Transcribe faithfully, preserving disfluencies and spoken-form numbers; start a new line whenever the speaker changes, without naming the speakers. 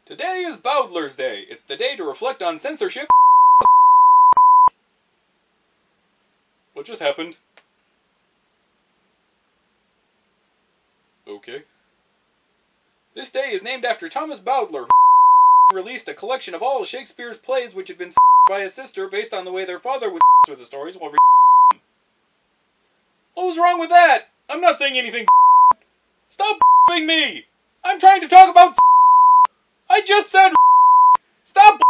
Today is Bowdler's Day. It's the day to reflect on censorship. What just happened? Okay. This day is named after Thomas Bowdler, who released a collection of all of Shakespeare's plays which had been by his sister based on the way their father would with the stories while re- What was wrong with that? I'm not saying anything. Stop me! I'm trying to talk about. I just said. Stop